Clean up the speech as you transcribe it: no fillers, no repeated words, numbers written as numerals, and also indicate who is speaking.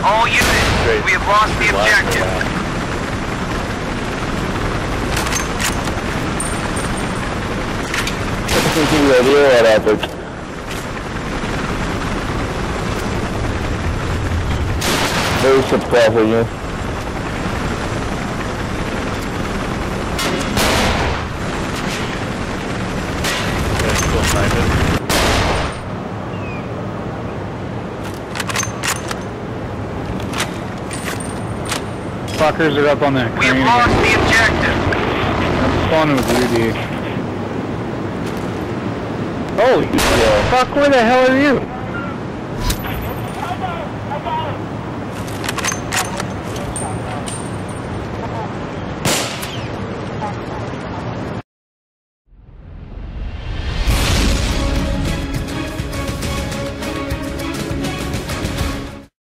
Speaker 1: All units, we have lost the objective.
Speaker 2: Radio at Epic. Very suppressing you.
Speaker 3: Fuckers are up on that
Speaker 1: We
Speaker 3: crane.
Speaker 1: have lost the objective.
Speaker 3: I'm spawning with you, dude. Holy fuck, where the hell are you?